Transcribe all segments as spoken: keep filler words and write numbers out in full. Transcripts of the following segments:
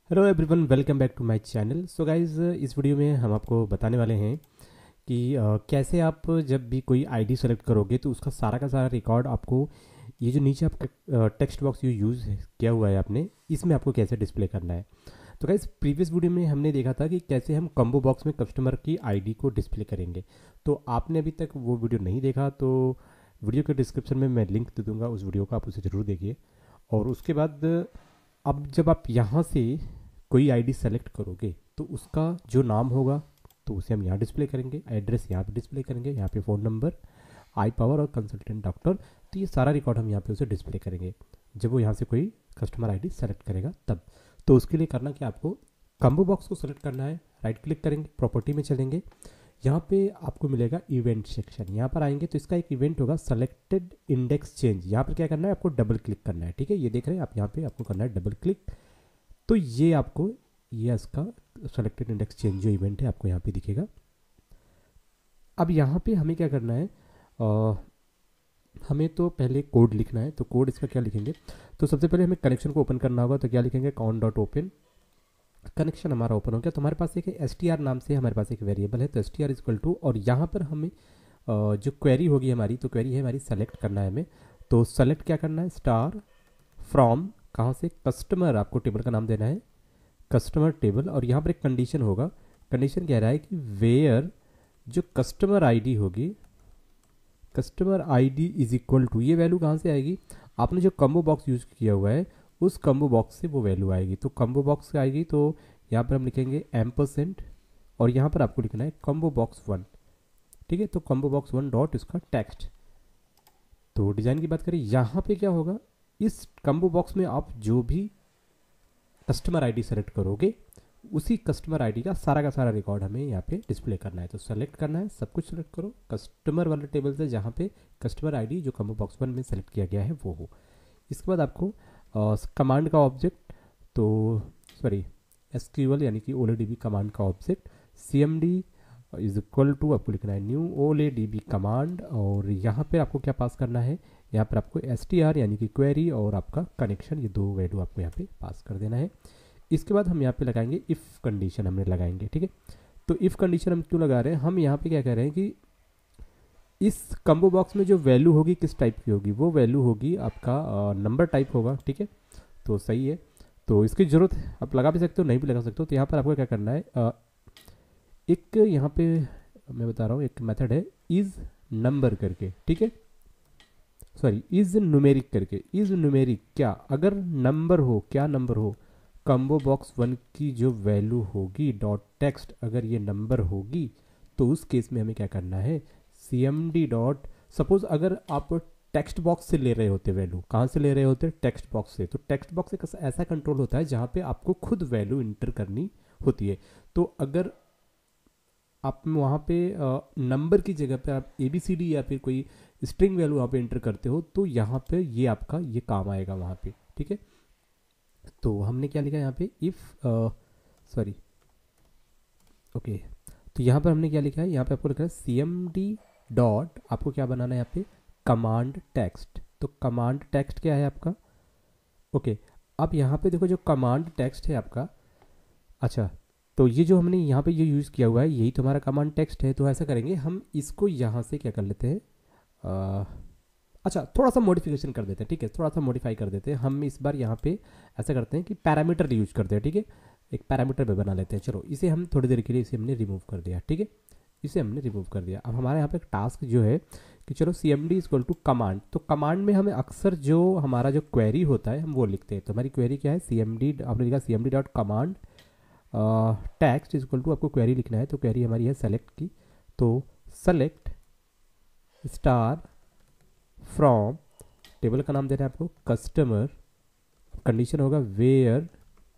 Hello everyone, welcome back to my channel. So guys, इस video में हम आपको बताने वाले हैं कि अ, कैसे आप जब भी कोई आईडी सेलेक्ट करोगे तो उसका सारा का सारा रिकॉर्ड आपको ये जो नीचे आपका टेक्स्ट बॉक्स जो यूज़ किया हुआ है आपने, इसमें आपको कैसे डिस्प्ले करना है। तो गाइज, प्रीवियस वीडियो में हमने देखा था कि कैसे हम कॉम्बो बॉक्स में कस्टमर की आईडी को डिस्प्ले करेंगे। तो आपने अभी तक वो वीडियो नहीं देखा तो वीडियो के डिस्क्रिप्शन में मैं लिंक दे दूंगा, उस वीडियो का आप उसे ज़रूर देखिए। और उसके बाद अब जब आप यहाँ से कोई आईडी सेलेक्ट करोगे तो उसका जो नाम होगा तो उसे हम यहाँ डिस्प्ले करेंगे, एड्रेस यहाँ पे डिस्प्ले करेंगे, यहाँ पे फ़ोन नंबर, आई पावर और कंसल्टेंट डॉक्टर। तो ये सारा रिकॉर्ड हम यहाँ पे उसे डिस्प्ले करेंगे जब वो यहाँ से कोई कस्टमर आईडी सेलेक्ट करेगा तब। तो उसके लिए करना क्या, आपको कॉम्बो बॉक्स को सेलेक्ट करना है, राइट क्लिक करेंगे, प्रॉपर्टी में चलेंगे, यहाँ पे आपको मिलेगा इवेंट सेक्शन। यहाँ पर आएंगे तो इसका एक इवेंट होगा सेलेक्टेड इंडेक्स चेंज। यहाँ पर क्या करना है, आपको डबल क्लिक करना है। ठीक है, ये देख रहे हैं आप, यहाँ पे आपको करना है डबल क्लिक। तो ये आपको ये इसका सेलेक्टेड इंडेक्स चेंज जो इवेंट है आपको यहाँ पे दिखेगा। अब यहाँ पे हमें क्या करना है, आ, हमें तो पहले कोड लिखना है। तो कोड इसका क्या लिखेंगे, तो सबसे पहले हमें कनेक्शन को ओपन करना होगा। तो क्या लिखेंगे, काउंट डॉट ओपन। कनेक्शन हमारा ओपन हो गया तो हमारे पास एक एस टी आर नाम से हमारे पास एक वेरिएबल है। तो S T R equal to, और यहाँ पर हमें आ, जो क्वेरी होगी हमारी, तो क्वेरी है हमारी सेलेक्ट करना है हमें। तो सेलेक्ट क्या करना है, स्टार फ्रॉम, कहाँ से, कस्टमर, आपको टेबल का नाम देना है कस्टमर टेबल। और यहाँ पर एक कंडीशन होगा, कंडीशन कह रहा है कि वेयर जो कस्टमर आईडी होगी, customer ID is equal to, ये वैल्यू कहाँ से आएगी, आपने जो कम्बो बॉक्स यूज किया हुआ है उस कम्बो बॉक्स से वो वैल्यू आएगी। तो कम्बो बॉक्स से आएगी तो यहाँ पर हम लिखेंगे एम परसेंट, और यहाँ पर आपको लिखना है कम्बो बॉक्स वन। ठीक है, तो कम्बो बॉक्स वन डॉट इसका टेक्स्ट। तो डिज़ाइन की बात करें, यहाँ पे क्या होगा, इस कम्बो बॉक्स में आप जो भी कस्टमर आईडी सेलेक्ट करोगे उसी कस्टमर आईडी का सारा का सारा रिकॉर्ड हमें यहाँ पे डिस्प्ले करना है। तो सेलेक्ट करना है, सब कुछ सेलेक्ट करो कस्टमर वाले टेबल से जहाँ पे कस्टमर आईडी जो कम्बो बॉक्स वन में सेलेक्ट किया गया है वो हो। इसके बाद आपको कमांड का ऑब्जेक्ट, तो सॉरी एसक्यूएल यानी कि ओलेडीबी कमांड का object C M D is equal to, आपको लिखना है न्यू ओलेडीबी कमांड। और यहाँ पे आपको क्या पास करना है, यहाँ पर आपको एस टी आर यानी कि क्वेरी और आपका कनेक्शन, ये दो वैल्यू आपको यहाँ पे पास कर देना है। इसके बाद हम यहाँ पे लगाएंगे इफ़ कंडीशन, हमने लगाएंगे। ठीक है, तो इफ़ कंडीशन हम क्यों लगा रहे हैं, हम यहाँ पे क्या कह रहे हैं कि इस कम्बो बॉक्स में जो वैल्यू होगी किस टाइप की होगी, वो वैल्यू होगी आपका नंबर टाइप होगा। ठीक है, तो सही है, तो इसकी ज़रूरत है, आप लगा भी सकते हो नहीं भी लगा सकते हो। तो यहाँ पर आपको क्या करना है, आ, एक यहाँ पे मैं बता रहा हूँ एक मेथड है इज़ नंबर करके। ठीक है, सॉरी इज न्यूमेरिक करके। इज न्यूमेरिक क्या, अगर नंबर हो, क्या नंबर हो, कम्बो बॉक्स वन की जो वैल्यू होगी डॉट टेक्स्ट अगर ये नंबर होगी तो उस केस में हमें क्या करना है, C M D dot, suppose अगर आप टेक्स्ट बॉक्स से ले रहे होते वैल्यू, कहाँ से ले रहे होते, टेक्स्ट बॉक्स से। तो टेक्स्ट बॉक्स एक ऐसा कंट्रोल होता है जहाँ पे आपको खुद वैल्यू इंटर करनी होती है। तो अगर आप वहाँ पे नंबर की जगह पे आप ए बी सी डी या फिर कोई स्ट्रिंग वैल्यू वहाँ पे एंटर करते हो तो यहाँ पे ये आपका ये काम आएगा वहाँ पे। ठीक है, तो हमने क्या लिखा यहाँ पे, इफ़ सॉरी ओके, तो यहाँ पर हमने क्या लिखा है, यहाँ पे आपको लिखा है सी एम डी डॉट, आपको क्या बनाना है यहाँ पे, कमांड टेक्स्ट। तो कमांड टेक्स्ट क्या है आपका, ओके। अब यहाँ पे देखो जो कमांड टेक्स्ट है आपका, अच्छा, तो ये जो हमने यहाँ पे ये यूज़ किया हुआ है यही तो हमारा कमांड टेक्स्ट है। तो ऐसा करेंगे हम इसको यहाँ से क्या कर लेते हैं, आ, अच्छा थोड़ा सा मॉडिफिकेशन कर देते हैं। ठीक है, थोड़ा सा मॉडिफाई कर देते हैं हम इस बार यहाँ पे, ऐसा करते हैं कि पैरामीटर यूज करते हैं। ठीक है, एक पैरामीटर पे बना लेते हैं। चलो इसे हम थोड़ी देर के लिए इसे हमने रिमूव कर दिया। ठीक है, इसे हमने रिमूव कर दिया। अब हमारे यहाँ पे एक टास्क जो है कि चलो C M D equal to command, तो कमांड में हमें अक्सर जो हमारा जो क्वेरी होता है हम वो लिखते हैं। तो हमारी क्वेरी क्या है, सी एम डी, आपने लिखा C M D dot command text is equal to, आपको क्वेरी लिखना है। तो क्वेरी हमारी है सेलेक्ट की, तो सेलेक्ट स्टार फ्रॉम, टेबल का नाम देना है आपको कस्टमर, कंडीशन होगा वेयर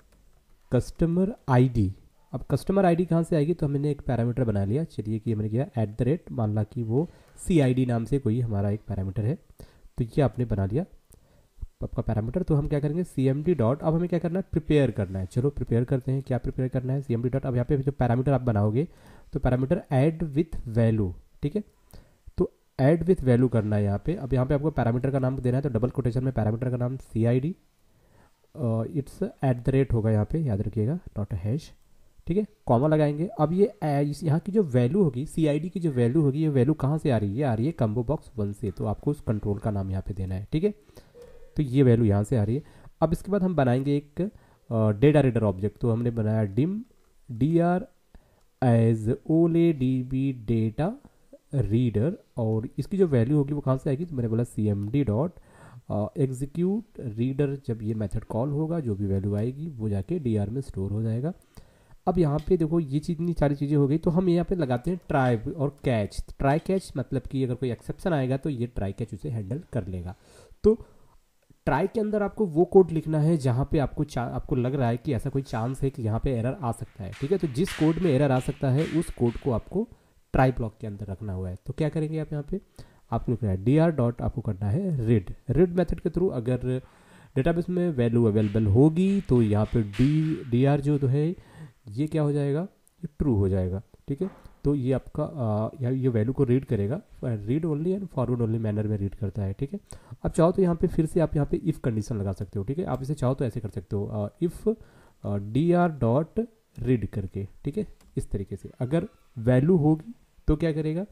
कस्टमर आईडी। अब कस्टमर आईडी कहाँ से आएगी, तो हमने एक पैरामीटर बना लिया। चलिए कि हमने किया एट द रेट, मान ला कि वो सी आई डी नाम से कोई हमारा एक पैरामीटर है, तो ये आपने बना लिया आपका पैरामीटर। तो हम क्या करेंगे, सी एम डी डॉट, अब हमें क्या करना है, प्रिपेयर करना है। चलो प्रिपेयर करते हैं, क्या प्रिपेयर करना है, सी एम डी डॉट, अब यहाँ पे जो पैरामीटर आप बनाओगे तो पैरामीटर ऐड विथ वैल्यू। ठीक है, तो ऐड विथ वैल्यू करना है यहाँ पे। अब यहाँ पे आपको पैरामीटर का नाम देना है, तो डबल कोटेशन में पैरामीटर का नाम C I D it's at the rate होगा यहाँ पे, याद रखिएगा, नॉट अ हैश, ठीक है, कॉमा लगाएंगे। अब ये इस यहाँ की जो वैल्यू होगी, सी आई डी की जो वैल्यू होगी, ये वैल्यू कहाँ से आ रही है, ये आ रही है कम्बो बॉक्स वन से, तो आपको उस कंट्रोल का नाम यहाँ पे देना है, ठीक है। तो ये वैल्यू यहाँ से आ रही है। अब इसके बाद हम बनाएंगे एक डेटा रीडर ऑब्जेक्ट, तो हमने बनाया dim D R as OLE D B data reader, और इसकी जो वैल्यू होगी वो कहाँ से आएगी, तो मैंने बोला C M D dot execute reader, जब ये मेथड कॉल होगा जो भी वैल्यू आएगी वो जाके डी आर में स्टोर हो जाएगा। अब यहाँ पे देखो ये चीज़, इतनी सारी चीज़ें हो गई, तो हम यहाँ पे लगाते हैं ट्राई और कैच। ट्राई कैच मतलब कि अगर कोई एक्सेप्शन आएगा तो ये ट्राई कैच उसे हैंडल कर लेगा। तो ट्राई के अंदर आपको वो कोड लिखना है जहाँ पे आपको आपको लग रहा है कि ऐसा कोई चांस है कि यहाँ पे एरर आ सकता है, ठीक है। तो जिस कोड में एरर आ सकता है उस कोड को आपको ट्राई ब्लॉक के अंदर रखना हुआ है। तो क्या करेंगे आप, यहाँ पे आपको लिखना है डी आर डॉट, आपको करना है रीड। रीड मेथड के थ्रू अगर डेटाबेस में वैल्यू अवेलेबल होगी तो यहाँ पे डी डी आर जो तो है ये क्या हो जाएगा, ये ट्रू हो जाएगा, ठीक है। तो ये आपका यहाँ ये वैल्यू को रीड करेगा, read only and forward only manner में रीड करता है, ठीक है। अब चाहो तो यहाँ पे फिर से आप यहाँ पे इफ़ कंडीशन लगा सकते हो, ठीक है। आप इसे चाहो तो ऐसे कर सकते हो, if D R dot read करके, ठीक है, इस तरीके से। अगर वैल्यू होगी तो क्या करेगा,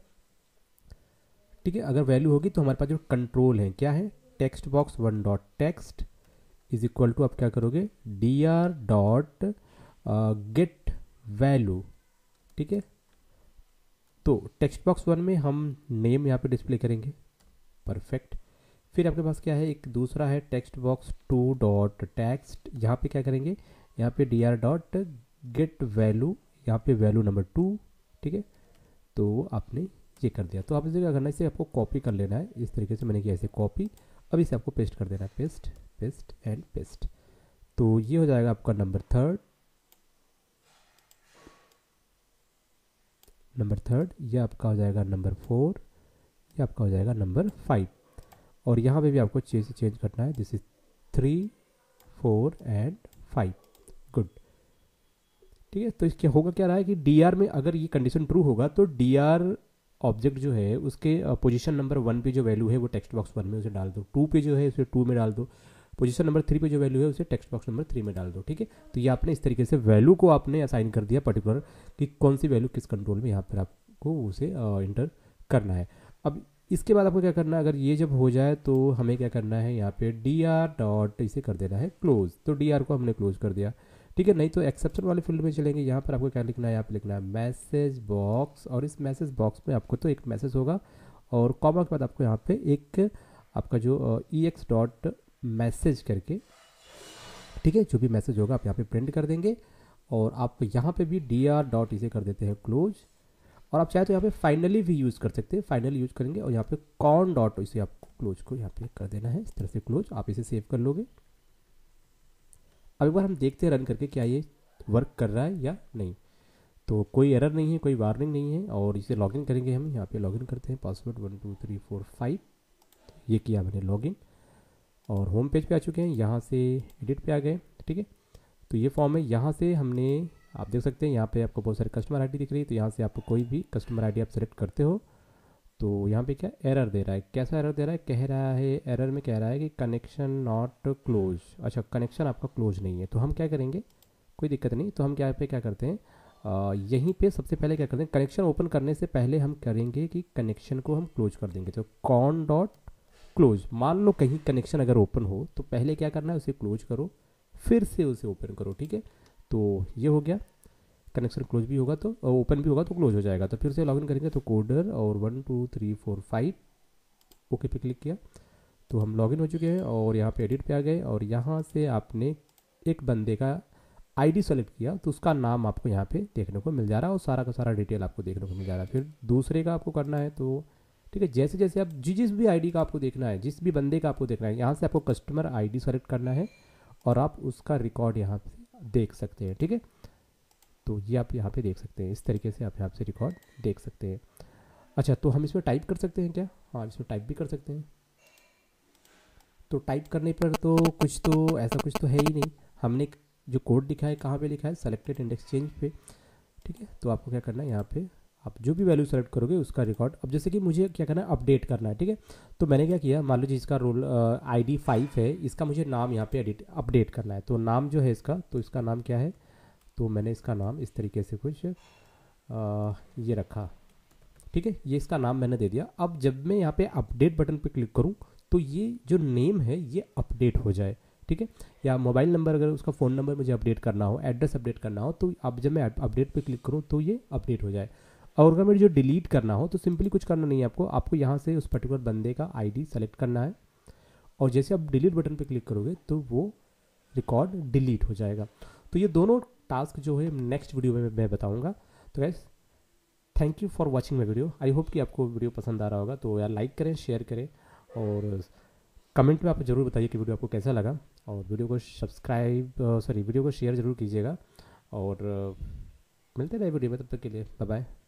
ठीक है, अगर वैल्यू होगी तो हमारे पास जो कंट्रोल है क्या है, text box one dot text is equal to, आप क्या करोगे, D R dot get value, ठीक है। तो टेक्स्ट बॉक्स वन में हम नेम यहाँ पे डिस्प्ले करेंगे, परफेक्ट। फिर आपके पास क्या है, एक दूसरा है text box two dot text, यहाँ पे क्या करेंगे, यहाँ पे D R dot get value, यहाँ पे वैल्यू नंबर टू, ठीक है। तो आपने ये कर दिया। तो आप इसे क्या करना है, इसे आपको कॉपी कर लेना है, इस तरीके से मैंने किया, ऐसे कॉपी। अब इसे आपको पेस्ट कर देना है, पेस्ट पेस्ट एंड पेस्ट। तो ये हो जाएगा आपका नंबर थर्ड, नंबर थर्ड, ये आपका हो जाएगा नंबर फोर, ये आपका हो जाएगा नंबर फाइव। और यहाँ पे भी आपको चेंज चेंज करना है, this is three four and five, good, ठीक है। तो इसके होगा क्या रहा है कि डी आर में अगर ये कंडीशन ट्रू होगा तो डी आर ऑब्जेक्ट जो है उसके पोजीशन नंबर वन पे जो वैल्यू है वो टेक्स्ट बॉक्स वन में उसे डाल दो, टू पे जो है उसे टू में डाल दो, पोजीशन नंबर थ्री पे जो वैल्यू है उसे टेक्स्ट बॉक्स नंबर थ्री में डाल दो, ठीक है। तो ये आपने इस तरीके से वैल्यू को आपने असाइन कर दिया पर्टिकुलर कि कौन सी वैल्यू किस कंट्रोल में यहाँ पर आपको उसे इंटर करना है। अब इसके बाद आपको क्या करना है, अगर ये जब हो जाए तो हमें क्या करना है, यहाँ पे डी आर डॉट इसे कर देना है क्लोज। तो डी आर को हमने क्लोज कर दिया, ठीक है। नहीं तो एक्सेप्शन वाले फील्ड में चलेंगे, यहाँ पर आपको क्या लिखना है, यहाँ पे लिखना है मैसेज बॉक्स, और इस मैसेज बॉक्स में आपको तो एक मैसेज होगा और कॉमा के बाद आपको यहाँ पे एक आपका जो ई एक्स डॉट मैसेज करके, ठीक है, जो भी मैसेज होगा आप यहाँ पे प्रिंट कर देंगे। और आप यहाँ पे भी डी आर डॉट इसे कर देते हैं क्लोज, और आप चाहे तो यहाँ पे फाइनली भी यूज़ कर सकते हैं, फाइनली यूज करेंगे, और यहाँ पे कॉन डॉट इसे आपको क्लोज को यहाँ पे कर देना है, इस तरह से क्लोज। आप इसे सेव कर लोगे। अब एक बार हम देखते हैं रन करके क्या ये वर्क कर रहा है या नहीं। तो कोई एरर नहीं है, कोई वार्निंग नहीं है। और इसे लॉगिन करेंगे हम, यहाँ पे लॉगिन करते हैं, password one two three four five, ये किया मैंने लॉगिन, और होम पेज पे आ चुके हैं। यहाँ से एडिट पे आ गए, ठीक है। तो ये फॉर्म है, यहाँ से हमने, आप देख सकते हैं यहाँ पे आपको बहुत सारे कस्टमर आईडी दिख रही है। तो यहाँ से आपको कोई भी कस्टमर आईडी आप सेलेक्ट करते हो तो यहाँ पे क्या एरर दे रहा है, कैसा एरर दे रहा है, कह रहा है एरर में कह रहा है कि कनेक्शन नॉट क्लोज। अच्छा, कनेक्शन आपका क्लोज नहीं है। तो हम क्या करेंगे, कोई दिक्कत नहीं, तो हम क्या पे क्या करते हैं, आ, यहीं पे सबसे पहले क्या करते हैं, कनेक्शन ओपन करने से पहले हम करेंगे कि कनेक्शन को हम क्लोज कर देंगे। तो कॉन डॉट क्लोज, मान लो कहीं कनेक्शन अगर ओपन हो तो पहले क्या करना है, उसे क्लोज करो, फिर से उसे ओपन करो, ठीक है। तो ये हो गया, कनेक्शन क्लोज भी होगा तो ओपन भी होगा तो क्लोज हो जाएगा। तो फिर से लॉगिन करेंगे, तो कोडर और one two three four five okay पे क्लिक किया, तो हम लॉगिन हो चुके हैं। और यहाँ पे एडिट पे आ गए, और यहाँ से आपने एक बंदे का आईडी सेलेक्ट किया तो उसका नाम आपको यहाँ पे देखने को मिल जा रहा है, और सारा का सारा डिटेल आपको देखने को मिल जा रहा है। फिर दूसरे का आपको करना है, तो ठीक है, जैसे जैसे आप जिस जिस भी आईडी का आपको देखना है, जिस भी बंदे का आपको देखना है, यहाँ से आपको कस्टमर आईडी सेलेक्ट करना है और आप उसका रिकॉर्ड यहाँ पे देख सकते हैं, ठीक है। तो ये आप यहाँ पे देख सकते हैं, इस तरीके से आप यहाँ से रिकॉर्ड देख सकते हैं। अच्छा, तो हम इसमें टाइप कर सकते हैं क्या? हाँ, इसमें टाइप भी कर सकते हैं। तो टाइप करने पर तो कुछ तो ऐसा कुछ तो है ही नहीं। हमने जो कोड लिखा है कहाँ पे लिखा है, सेलेक्टेड इंडेक्स चेंज पे, ठीक है। तो आपको क्या करना है, यहाँ पे आप जो भी वैल्यू सेलेक्ट करोगे उसका रिकॉर्ड। अब जैसे कि मुझे क्या करना है, अपडेट करना है, ठीक है। तो मैंने क्या किया, मान लीजिए इसका रोल आई डी फाइव है, इसका मुझे नाम यहाँ पे एडिट अपडेट करना है। तो नाम जो है इसका, तो इसका नाम क्या है, तो मैंने इसका नाम इस तरीके से कुछ आ, ये रखा, ठीक है। ये इसका नाम मैंने दे दिया। अब जब मैं यहाँ पे अपडेट बटन पे क्लिक करूँ तो ये जो नेम है ये अपडेट हो जाए, ठीक है। या मोबाइल नंबर, अगर उसका फ़ोन नंबर मुझे अपडेट करना हो, एड्रेस अपडेट करना हो, तो अब जब मैं अपडेट पे क्लिक करूँ तो ये अपडेट हो जाए। और अगर मुझे जो डिलीट करना हो तो सिंपली कुछ करना नहीं है आपको, आपको यहाँ से उस पर्टिकुलर बंदे का आईडी सेलेक्ट करना है और जैसे आप डिलीट बटन पे क्लिक करोगे तो वो रिकॉर्ड डिलीट हो जाएगा। तो ये दोनों टास्क जो है नेक्स्ट वीडियो में मैं बताऊँगा। तो guys, thank you for watching my video. I hope कि आपको वीडियो पसंद आ रहा होगा। तो यार लाइक करें, शेयर करें और कमेंट में आप जरूर बताइए कि वीडियो आपको कैसा लगा। और वीडियो को सब्सक्राइब सॉरी वीडियो को शेयर ज़रूर कीजिएगा। और uh, मिलते रहे वीडियो में, तब तक के लिए बाय बाय।